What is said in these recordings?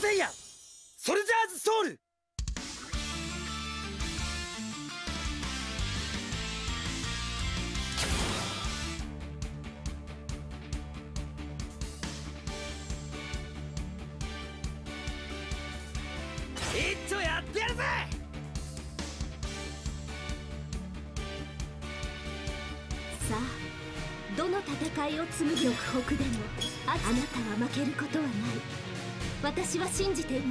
せいやソルジャーズソウル。一丁やってやるぜ。 さあ、どの戦いを紡ぐ玉北でもあなたは負けることはない。私は信じています。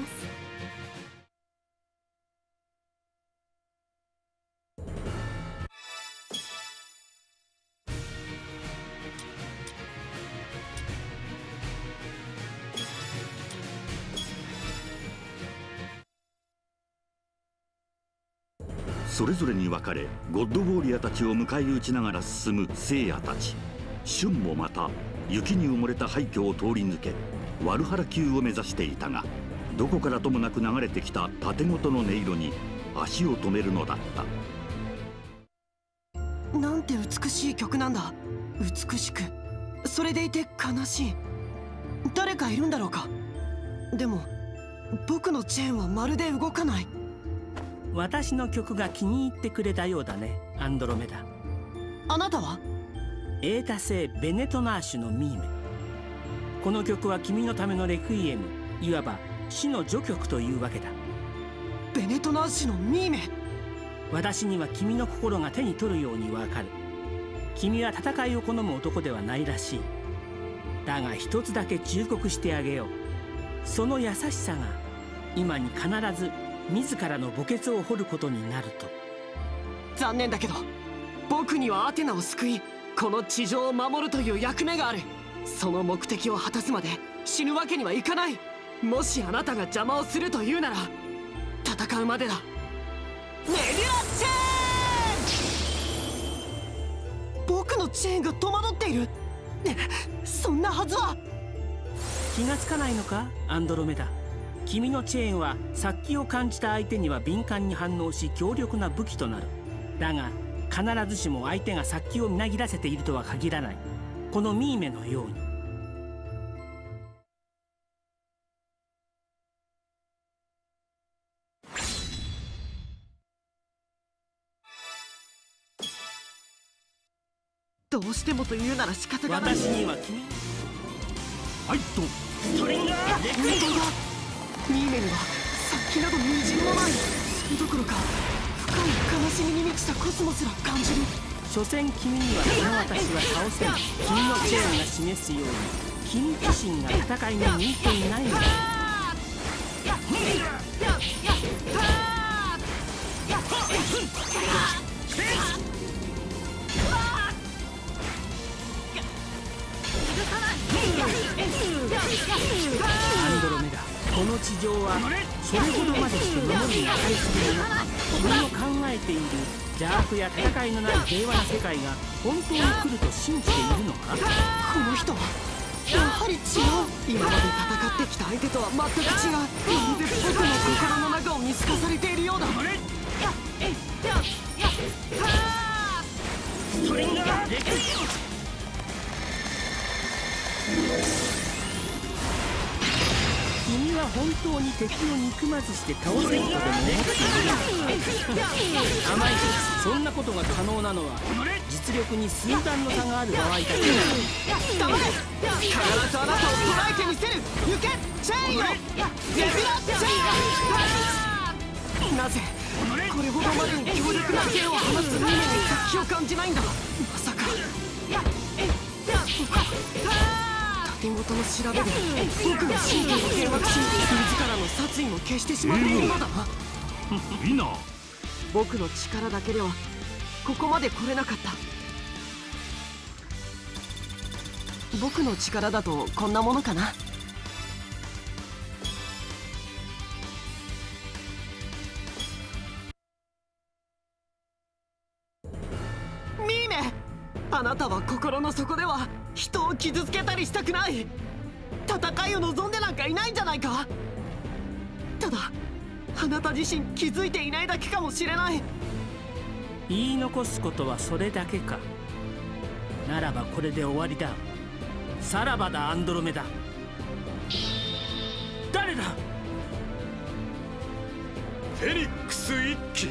それぞれに分かれゴッドウォーリアたちを迎え撃ちながら進む聖夜たち。シュンもまた雪に埋もれた廃墟を通り抜けワルハラ宮を目指していたが、どこからともなく流れてきた盾ごとの音色に足を止めるのだった。 なんて美しい曲なんだ。美しく、それでいて悲しい。誰かいるんだろうか。でも僕のチェーンはまるで動かない。 私の曲が気に入ってくれたようだね、アンドロメダ。 あなたは？ エータ星ベネトナーシュのミーメ。この曲は君のためのレクイエム、いわば死の序曲というわけだ。 ベネトナーシュのミーメ。 私には君の心が手に取るようにわかる。君は戦いを好む男ではないらしい。だが一つだけ忠告してあげよう。その優しさが今に必ず自らの墓穴を掘ることになると。 残念だけど僕にはアテナを救いこの地上を守るという役目がある。その目的を果たすまで死ぬわけにはいかない。もしあなたが邪魔をするというなら戦うまでだ。メリュアチェーン。僕のチェーンが戸惑っている。そんなはずは。 気がつかないのか、アンドロメダ。君のチェーンは殺気を感じた相手には敏感に反応し強力な武器となる。だが必ずしも相手が殺気をみなぎらせているとは限らない。このミーメのように。 どうしてもというなら仕方がない。 私には君。 ファイト。 ストリンガーレクイエム。 ミーメには殺気などみじんもない。それどころか深い悲しみに満ちたコスモすら感じる。 所詮君にはこの私は倒せない。君のチェーンが示すように君自身が戦いに向いていないのだ。アンドロメダ、この地上はそれほどまでして物に値するのか。君の考えている邪悪や戦いのない平和な世界が本当に来ると信じているのか。 この人はやはり違う。今まで戦ってきた相手とは全く違う。まるで僕の心の中を見透かされているようだ。 ストリンガーレクイエム。君は本当に敵を憎まずして倒せるとでも思っているのか。甘いです。そんなことが可能なのは実力に数段の差がある場合だけだ。 黙れ。必ずあなたを捉えてみせる。行けチェーンよ。レビラチェーン。なぜこれほどまでに強力な剣を放つミーメに殺気を感じないんだ。まさか盾ごとの調べで僕の神経を幻惑し自らの殺意も消してしまっているのだな。 いいな。 僕の力だけではここまで来れなかった。僕の力だとこんなものかな。ミーメ、あなたは心の底では人を傷つけたりしたくない。戦いを望んでなんかいないんじゃないか。ただあなた自身気づいていないだけかもしれない。 言い残すことはそれだけか。ならばこれで終わりだ。さらばだアンドロメダ。誰だ。 フェニックス一騎。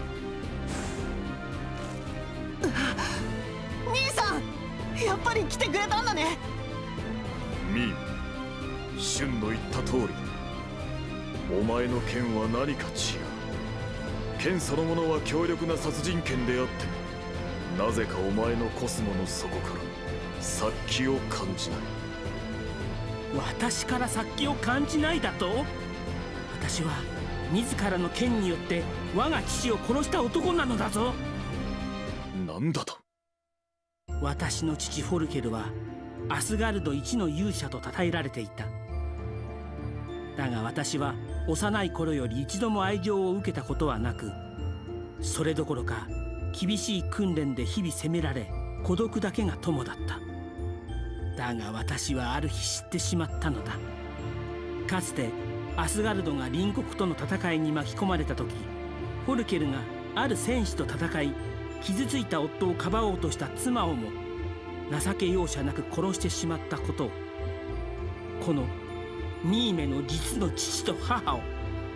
兄さん、やっぱり来てくれたんだね。 ミーム、シュンの言った通りだ。お前の剣は何か違う。剣そのものは強力な殺人剣であっても、なぜかお前のコスモの底から殺気を感じない。 私から殺気を感じないだと？私は自らの剣によって我が父を殺した男なのだぞ。 なんだと？ 私の父フォルケルはアスガルド一の勇者と称えられていた。だが私は幼い頃より一度も愛情を受けたことはなく、それどころか厳しい訓練で日々責められ、孤独だけが友だった。だが私はある日知ってしまったのだ。かつてアスガルドが隣国との戦いに巻き込まれた時、フォルケルがある戦士と戦い、傷ついた夫をかばおうとした妻をも情け容赦なく殺してしまったことを、このミーメの実の父と母を。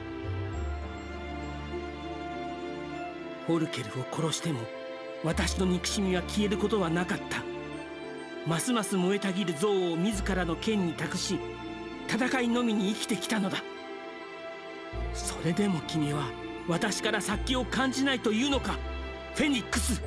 フォルケルを殺しても私の憎しみは消えることはなかった。ますます燃えたぎる憎悪を自らの剣に託し、戦いのみに生きてきたのだ。それでも君は私から殺気を感じないというのか、フェニックス。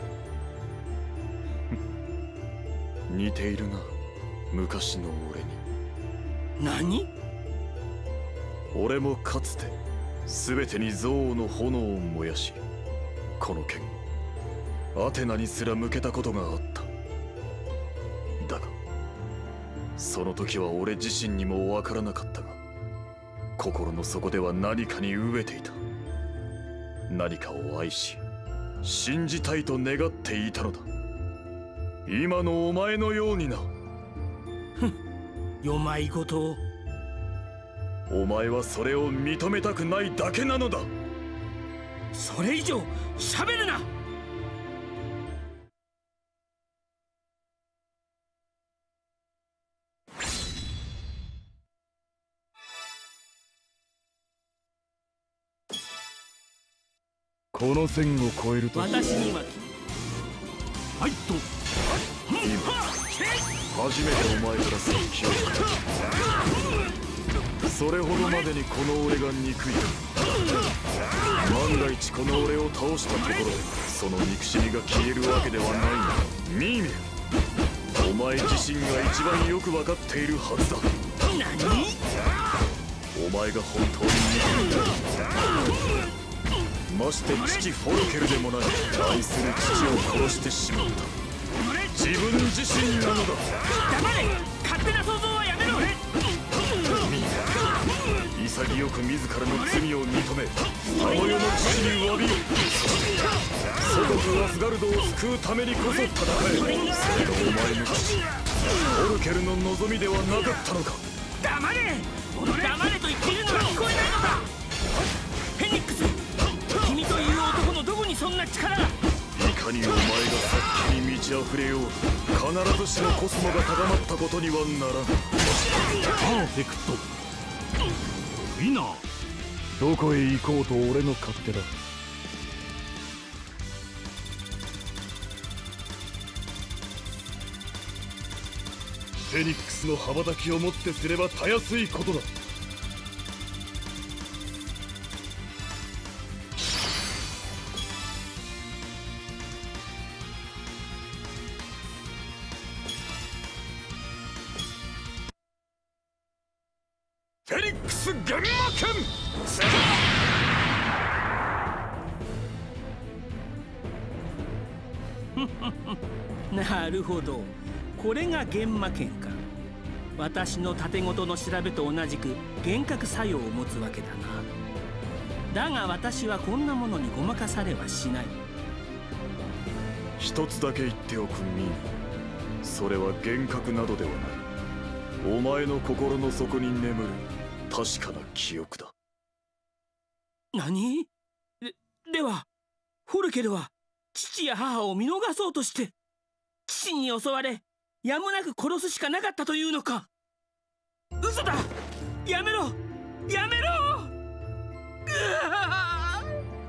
似ているな、昔の俺に。 何？ 俺もかつて全てに憎悪の炎を燃やし、この剣アテナにすら向けたことがあった。だがその時は俺自身にも分からなかったが、心の底では何かに飢えていた。何かを愛し信じたいと願っていたのだ。今のお前のようにな。 ふん、よまいごとを。 お前はそれを認めたくないだけなのだ。 それ以上喋るな。 この線を越えると私にははいと初めてお前から殺気を感じた。それほどまでにこの俺が憎い。万が一この俺を倒したところでその憎しみが消えるわけではない。ミーミー、お前自身が一番よく分かっているはずだ。 何？ お前が本当に憎いんだ。まして父フォルケルでもない愛する父を殺してしまった自分自身なのだ。 黙れ！勝手な想像はやめろ！ 潔く自らの罪を認め、あの世の父に詫びよ。祖国アスガルドを救うためにこそ戦え。それがお前の父フォルケルの望みではなかったのか。 黙れ！黙れと言っているのが聞こえないのだ。フェニックス、君という男のどこにそんな力が。 いかにお前が殺気に満ち溢れよう、必ずしもコスモが高まったことにはならん。 パーフェクトウィナー。 どこへ行こうと俺の勝手だ。フェニックスの羽ばたきをもってすればたやすいことだ。フェニックス幻魔剣。 なるほど、これが幻魔剣か。私の盾ごとの調べと同じく幻覚作用を持つわけだな。だが私はこんなものにごまかされはしない。 一つだけ言っておくミー。それは幻覚などではない。お前の心の底に眠る確かな記憶だ。 何？ではフォルケルは父や母を見逃そうとして父に襲われやむなく殺すしかなかったというのか。嘘だ！やめろ！やめろ！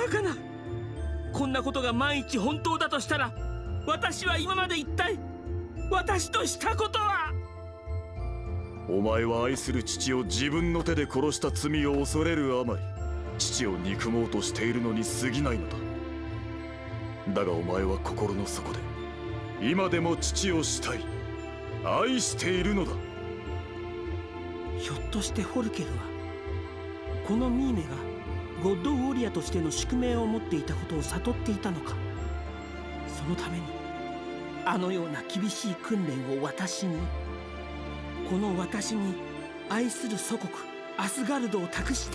かな。こんなことが万一本当だとしたら、私は今まで一体私としたことは。 お前は愛する父を自分の手で殺した罪を恐れるあまり、父を憎もうとしているのに過ぎないのだ。だがお前は心の底で今でも父を慕い愛しているのだ。 ひょっとしてフォルケルはこのミーメがゴッドウォリアとしての宿命を持っていたことを悟っていたのか。そのためにあのような厳しい訓練を私に、この私に愛する祖国アスガルドを託して、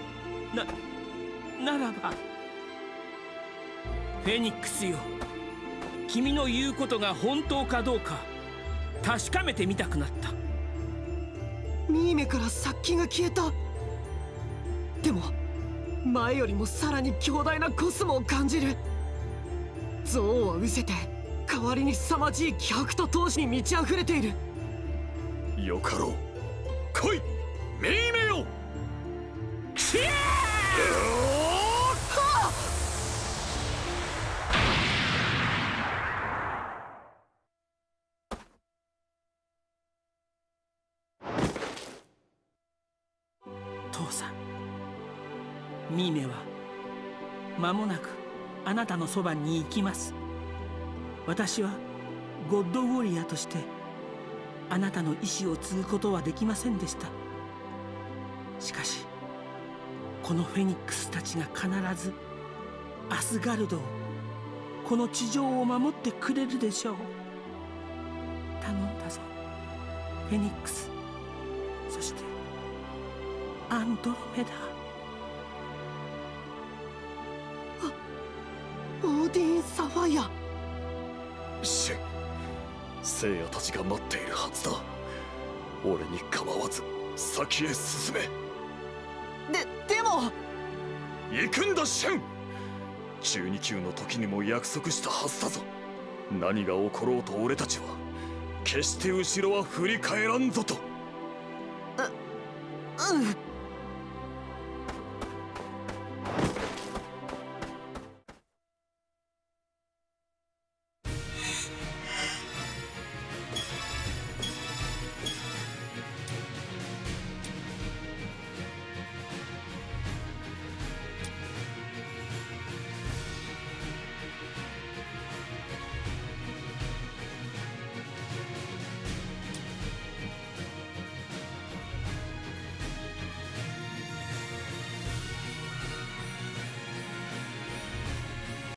ならばフェニックスよ、君の言うことが本当かどうか確かめてみたくなった。 ミーメから殺気が消えた。でも前よりもさらに強大なコスモを感じる。憎悪を失せて代わりに凄まじい気迫と闘志に満ち溢れている。 よかろう、来いミーメよ。 シェー父さん、ミーメは間もなくあなたのそばに行きます。私はゴッドウォリアーとしてあなたの意志を継ぐことはできませんでした。しかしこのフェニックスたちが必ずアスガルドを、この地上を守ってくれるでしょう。頼んだぞフェニックス、そしてアンドロメダ。 オーディン・サファイア。 シェン、聖夜たちが待っているはずだ。俺に構わず先へ進め。 でも行くんだシェン。12級の時にも約束したはずだぞ。何が起ころうと俺たちは決して後ろは振り返らんぞと。 うん。